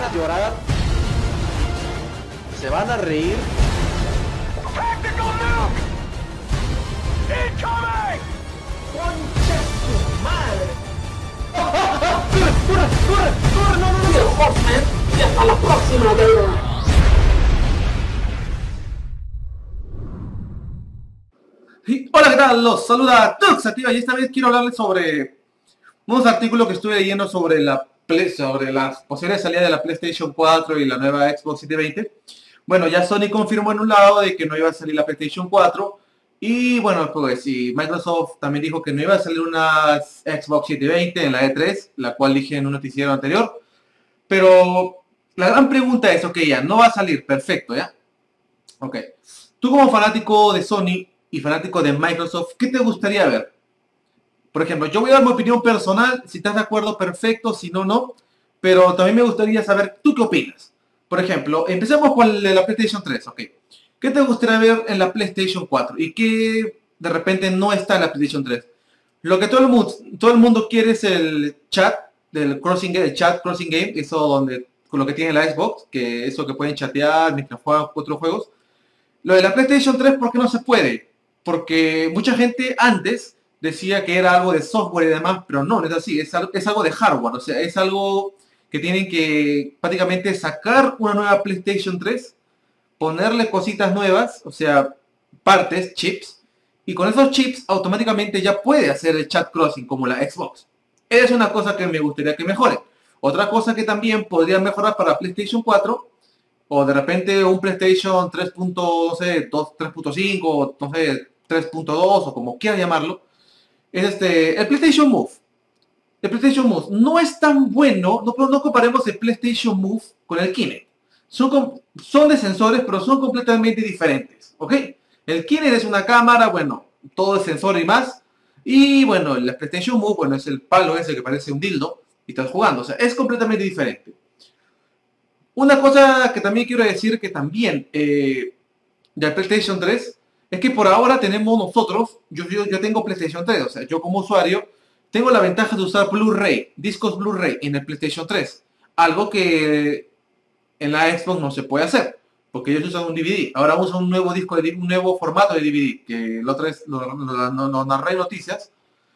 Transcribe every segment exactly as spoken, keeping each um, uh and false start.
a llorar, se van a reír. Tactical nuke! Incoming! ¡Concha tu madre! ¡Corre, corre, corre, corre! ¡No, no, no! ¡Tío, Hotman! ¡Y hasta la próxima, cabrón! Y hola, ¿qué tal? Los saluda Tuxativa y esta vez quiero hablarles sobre unos artículos que estuve leyendo sobre la Play, sobre las posibles salidas de la PlayStation cuatro y la nueva Xbox setecientos veinte. Bueno, ya Sony confirmó en un lado de que no iba a salir la PlayStation cuatro y bueno, pues y Microsoft también dijo que no iba a salir una Xbox setecientos veinte en la E tres, la cual dije en un noticiero anterior. Pero la gran pregunta es, ok, ya, no va a salir, perfecto, ¿ya? Ok. Tú como fanático de Sony y fanático de Microsoft, ¿qué te gustaría ver? Por ejemplo, yo voy a dar mi opinión personal, si estás de acuerdo, perfecto, si no, no. Pero también me gustaría saber, ¿tú qué opinas? Por ejemplo, empecemos con el de la PlayStation tres, ok. ¿Qué te gustaría ver en la PlayStation cuatro? ¿Y qué de repente no está en la PlayStation tres? Lo que todo el mundo, todo el mundo quiere es el chat, del crossing game, el chat crossing game, eso donde, con lo que tiene la Xbox, que eso que pueden chatear mientras juegan otros juegos. Lo de la PlayStation tres, ¿por qué no se puede? Porque mucha gente antes decía que era algo de software y demás, pero no, no es así, es algo, es algo de hardware, o sea, es algo que tienen que prácticamente sacar una nueva PlayStation tres, ponerle cositas nuevas, o sea, partes, chips, y con esos chips automáticamente ya puede hacer el chat crossing como la Xbox. Es una cosa que me gustaría que mejore. Otra cosa que también podría mejorar para PlayStation cuatro, o de repente un PlayStation tres punto cinco, no sé, tres punto dos o como quieran llamarlo, es este, el PlayStation Move. El PlayStation Move no es tan bueno, no, no comparemos el PlayStation Move con el Kinect. Son, son de sensores, pero son completamente diferentes, ¿ok? El Kinect es una cámara, bueno, todo es sensor y más. Y bueno, el PlayStation Move, bueno, es el palo ese que parece un dildo y estás jugando, o sea, es completamente diferente. Una cosa que también quiero decir que también eh, del PlayStation tres es que por ahora tenemos nosotros, yo, yo, yo tengo PlayStation tres, o sea, yo como usuario tengo la ventaja de usar Blu-ray, discos Blu-ray en el PlayStation tres, algo que en la Xbox no se puede hacer, porque ellos usan un D V D. Ahora usan un nuevo disco, de, un nuevo formato de D V D, que la otra vez lo, lo, lo, lo, lo narré en noticias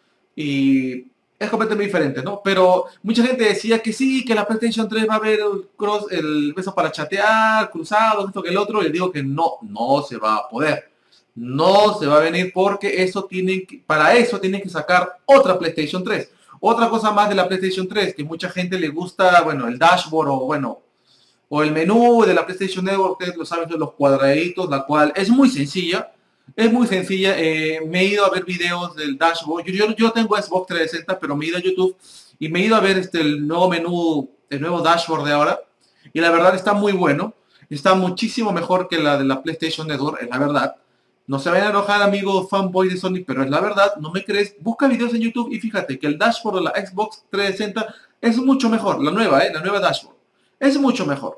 y es completamente diferente, ¿no? Pero mucha gente decía que sí, que la PlayStation tres va a haber el cross, el beso para chatear, cruzado, esto que el otro, y les digo que no, no se va a poder. No se va a venir porque eso tienen que, para eso tienen que sacar otra PlayStation tres. Otra cosa más de la PlayStation tres, que mucha gente le gusta, bueno, el dashboard o bueno, o el menú de la PlayStation Network, ustedes lo saben, son los cuadraditos, la cual es muy sencilla. Es muy sencilla, eh, me he ido a ver videos del dashboard, yo, yo, yo tengo Xbox trescientos sesenta, pero me he ido a YouTube y me he ido a ver este, el nuevo menú, el nuevo dashboard de ahora, y la verdad está muy bueno, está muchísimo mejor que la de la PlayStation Network, es la verdad. No se vayan a enojar, amigos fanboys de Sony, pero es la verdad, no me crees, busca videos en YouTube y fíjate que el dashboard de la Xbox trescientos sesenta es mucho mejor, la nueva, eh, la nueva dashboard, es mucho mejor.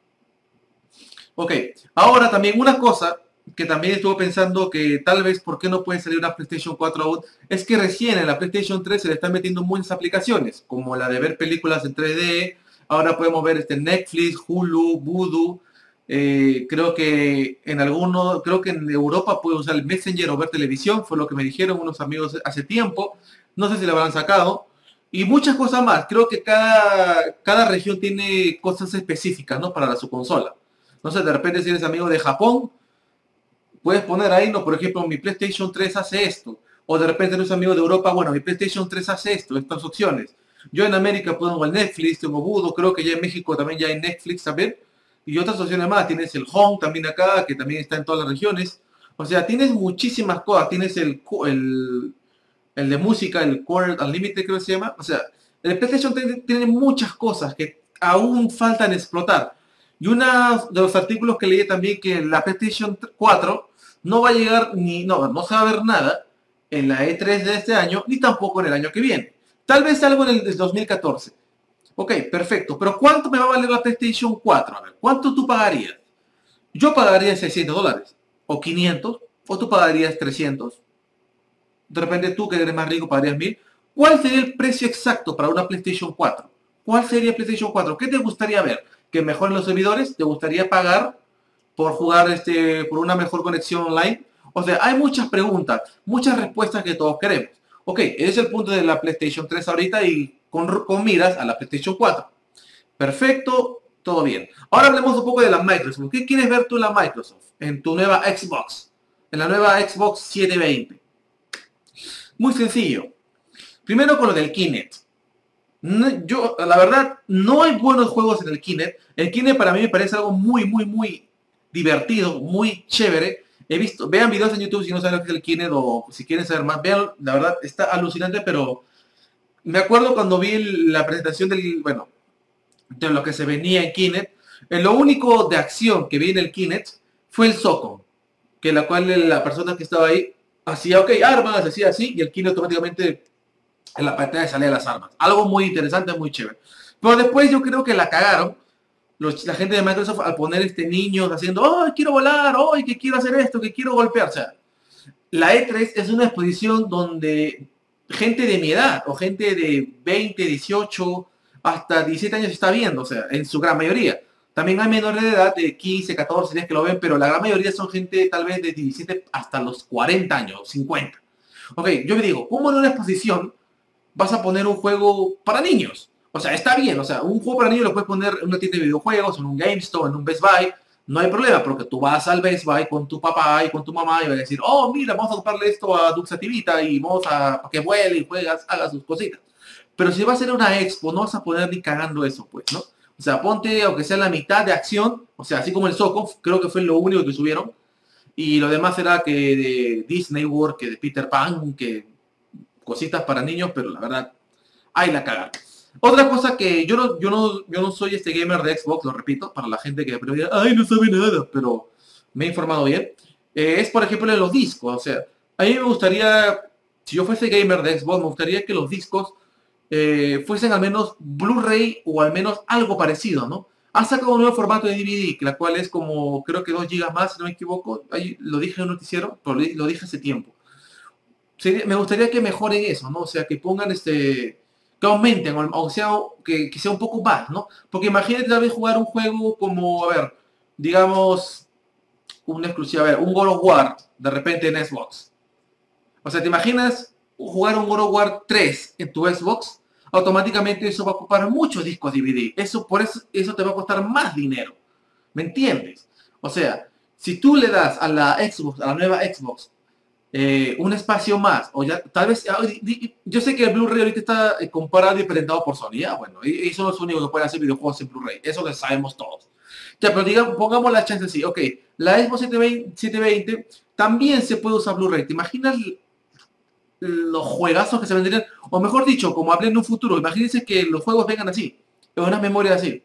Ok, ahora también una cosa que también estuve pensando que tal vez por qué no puede salir una PlayStation cuatro aún, es que recién en la PlayStation tres se le están metiendo muchas aplicaciones, como la de ver películas en tres D, ahora podemos ver este Netflix, Hulu, Vudu, eh, creo que en algunos, creo que en Europa puede usar el Messenger o ver televisión, fue lo que me dijeron unos amigos hace tiempo, no sé si lo habrán sacado, y muchas cosas más, creo que cada, cada región tiene cosas específicas, ¿no? Para su consola. No sé, de repente si eres amigo de Japón, puedes poner ahí, no, por ejemplo, mi PlayStation tres hace esto. O de repente eres amigo de Europa, bueno, mi PlayStation tres hace esto, estas opciones. Yo en América pongo el Netflix, tengo Vudu, creo que ya en México también ya hay Netflix también. Y otras opciones más, tienes el Home también acá, que también está en todas las regiones. O sea, tienes muchísimas cosas, tienes el, el, el de música, el Core Unlimited creo que se llama. O sea, el PlayStation tiene, tiene muchas cosas que aún faltan explotar. Y uno de los artículos que leí también que la PlayStation cuatro no va a llegar ni, no, no se va a ver nada en la E tres de este año, ni tampoco en el año que viene. Tal vez algo en el dos mil catorce. Ok, perfecto. Pero ¿cuánto me va a valer la PlayStation cuatro? A ver, ¿cuánto tú pagarías? Yo pagaría seiscientos dólares. O quinientos. O tú pagarías trescientos. De repente tú, que eres más rico, pagarías mil. ¿Cuál sería el precio exacto para una PlayStation cuatro? ¿Cuál sería PlayStation cuatro? ¿Qué te gustaría ver? que mejoren los servidores? ¿Te gustaría pagar por jugar este, por una mejor conexión online? O sea, hay muchas preguntas, muchas respuestas que todos queremos. Ok, ese es el punto de la PlayStation tres ahorita y con, con miras a la PlayStation cuatro. Perfecto, todo bien. Ahora hablemos un poco de la Microsoft. ¿Qué quieres ver tú en la Microsoft? En tu nueva Xbox. En la nueva Xbox setecientos veinte. Muy sencillo. Primero con lo del Kinect. No, yo, la verdad, no hay buenos juegos en el Kinect. El Kinect para mí me parece algo muy, muy, muy divertido, muy chévere. He visto, vean videos en YouTube si no saben lo que es el Kinect o si quieren saber más. Vean, la verdad, está alucinante, pero me acuerdo cuando vi la presentación del, bueno, de lo que se venía en Kinect. Eh, lo único de acción que vi en el Kinect fue el Socom, que la cual la persona que estaba ahí hacía, ok, armas, hacía así, y el Kinect automáticamente en la pantalla salía las armas. Algo muy interesante, muy chévere. Pero después yo creo que la cagaron los, la gente de Microsoft al poner este niño haciendo, oh, quiero volar, oh, que quiero hacer esto, que quiero golpear. O sea, la E tres es una exposición donde gente de mi edad, o gente de veinte, dieciocho, hasta diecisiete años está viendo, o sea, en su gran mayoría. También hay menores de edad de quince, catorce, diez que lo ven, pero la gran mayoría son gente tal vez de diecisiete hasta los cuarenta años, cincuenta. Ok, yo me digo, ¿cómo en una exposición vas a poner un juego para niños? O sea, está bien, o sea, un juego para niños lo puedes poner en una tienda de videojuegos, en un GameStop, en un Best Buy, no hay problema, porque tú vas al Best Buy con tu papá y con tu mamá y vas a decir, oh, mira, vamos a comprarle esto a Duxativita y vamos a, a que vuele y juegas, haga sus cositas. Pero si va a ser una expo, no vas a poner ni cagando eso, pues, ¿no? O sea, ponte, aunque sea la mitad de acción, o sea, así como el Socom, creo que fue lo único que subieron, y lo demás era que de Disney World, que de Peter Pan, que cositas para niños, pero la verdad, ahí la cagaron. Otra cosa que yo no, yo no, yo no soy este gamer de Xbox, lo repito, para la gente que pregunta, ay, no sabe nada, pero me he informado bien, eh, es por ejemplo en los discos. O sea, a mí me gustaría, si yo fuese gamer de Xbox, me gustaría que los discos eh, fuesen al menos Blu-ray o al menos algo parecido, ¿no? Han sacado un nuevo formato de D V D, la cual es como, creo que dos gigas más, si no me equivoco. Ahí lo dije en un noticiero, pero lo dije hace tiempo. Sería, me gustaría que mejoren eso, ¿no? O sea, que pongan este... que aumenten, o sea, que, que sea un poco más, ¿no? Porque imagínate tal vez jugar un juego como, a ver, digamos, una exclusiva, a ver, un God of War, de repente en Xbox. O sea, ¿te imaginas jugar un God of War tres en tu Xbox? Automáticamente eso va a ocupar muchos discos D V D. Eso, por eso, eso te va a costar más dinero. ¿Me entiendes? O sea, si tú le das a la Xbox, a la nueva Xbox, Eh, un espacio más, o ya, tal vez, yo sé que el Blu-ray ahorita está eh, comparado y presentado por Sony, ya, bueno, y, y son los únicos que pueden hacer videojuegos en Blu-ray, eso lo sabemos todos. Ya, pero digamos, pongamos la chance así, ok, la Xbox setecientos veinte también se puede usar Blu-ray. ¿Te imaginas los juegazos que se vendrían? O mejor dicho, como hablé en un futuro, imagínense que los juegos vengan así, en unas memorias así.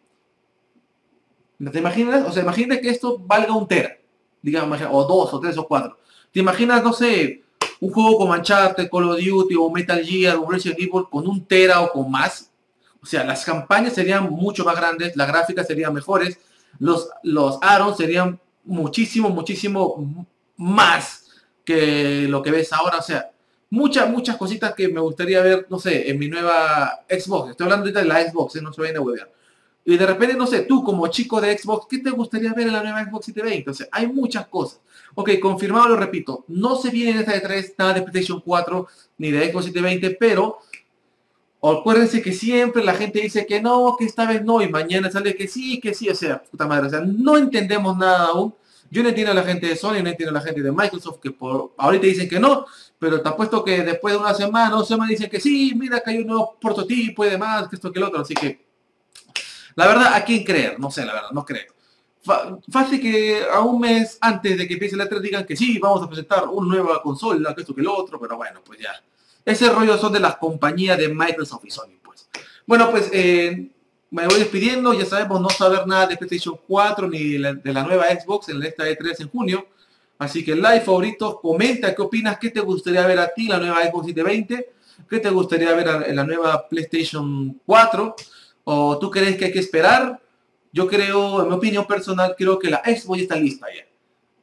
¿Te imaginas? O sea, imagínate que esto valga un tera, digamos, o dos, o tres, o cuatro. ¿Te imaginas, no sé, un juego como Uncharted, Call of Duty o Metal Gear o Resident Evil con un tera o con más? O sea, las campañas serían mucho más grandes, las gráficas serían mejores, los, los add-ons serían muchísimo, muchísimo más que lo que ves ahora. O sea, muchas, muchas cositas que me gustaría ver, no sé, en mi nueva Xbox. Estoy hablando ahorita de la Xbox, ¿eh? No se vayan a huevear. Y de repente, no sé, tú como chico de Xbox, ¿qué te gustaría ver en la nueva Xbox setecientos veinte? O sea, hay muchas cosas. Ok, confirmado, lo repito, no se viene en esta E tres nada de PlayStation cuatro ni de Xbox setecientos veinte, pero acuérdense que siempre la gente dice que no, que esta vez no, y mañana sale que sí, que sí, o sea, puta madre, o sea, no entendemos nada aún. Yo no entiendo a la gente de Sony, no entiendo a la gente de Microsoft, que por ahorita dicen que no, pero te apuesto que después de una semana, dos semanas dicen que sí, mira que hay un nuevo prototipo y demás, que esto que el otro, así que la verdad, ¿a quién creer? No sé, la verdad, no creo. Fácil que a un mes antes de que empiece la E tres digan que sí, vamos a presentar una nueva consola, que esto que el otro, pero bueno, pues ya. Ese rollo son de las compañías de Microsoft y Sony, pues. Bueno, pues eh, me voy despidiendo, ya sabemos, no saber nada de PlayStation cuatro ni de la, de la nueva Xbox en esta E tres en junio. Así que like, favoritos, comenta qué opinas, qué te gustaría ver a ti en la nueva Xbox setecientos veinte, qué te gustaría ver en la nueva PlayStation cuatro, o tú crees que hay que esperar. Yo creo, en mi opinión personal, creo que la Xbox ya está lista ya.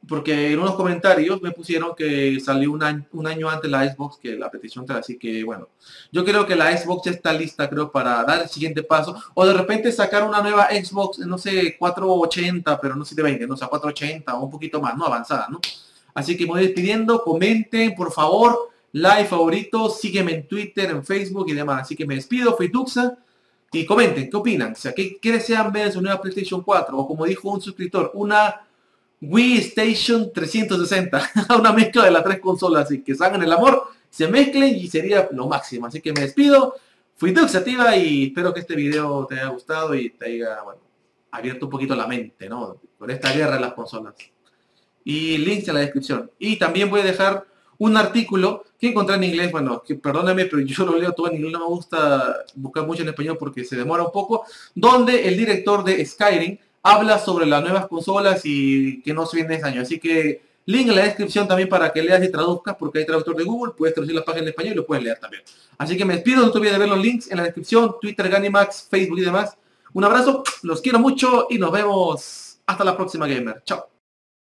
porque en unos comentarios me pusieron que salió un año, un año antes la Xbox que la PlayStation tres, así que bueno, yo creo que la Xbox ya está lista, creo, para dar el siguiente paso, o de repente sacar una nueva Xbox, no sé, cuatrocientos ochenta, pero no sé de veinte, no o sea, cuatrocientos ochenta o un poquito más, no avanzada, ¿no? Así que me voy despidiendo, comenten, por favor, like, favorito, sígueme en Twitter, en Facebook y demás, así que me despido, fui Tuxa, y comenten, ¿qué opinan? O sea, ¿qué, qué desean ver en su nueva PlayStation cuatro? O como dijo un suscriptor, una Wii Station trescientos sesenta, una mezcla de las tres consolas, así que salgan el amor, se mezclen y sería lo máximo. Así que me despido, fui Tuxativa y espero que este video te haya gustado y te haya, bueno, abierto un poquito la mente, ¿no? Con esta guerra de las consolas. Y links en la descripción. Y también voy a dejar un artículo que encontré en inglés, bueno, que perdóname, pero yo lo leo todo en inglés, no me gusta buscar mucho en español porque se demora un poco, donde el director de Skyrim habla sobre las nuevas consolas y que no se viene ese año. Así que link en la descripción también para que leas y traduzcas, porque hay traductor de Google, puedes traducir la página en español y lo puedes leer también. Así que me despido, no te olvides de ver los links en la descripción, Twitter, Ganimax, Facebook y demás. Un abrazo, los quiero mucho y nos vemos hasta la próxima, gamer. Chao.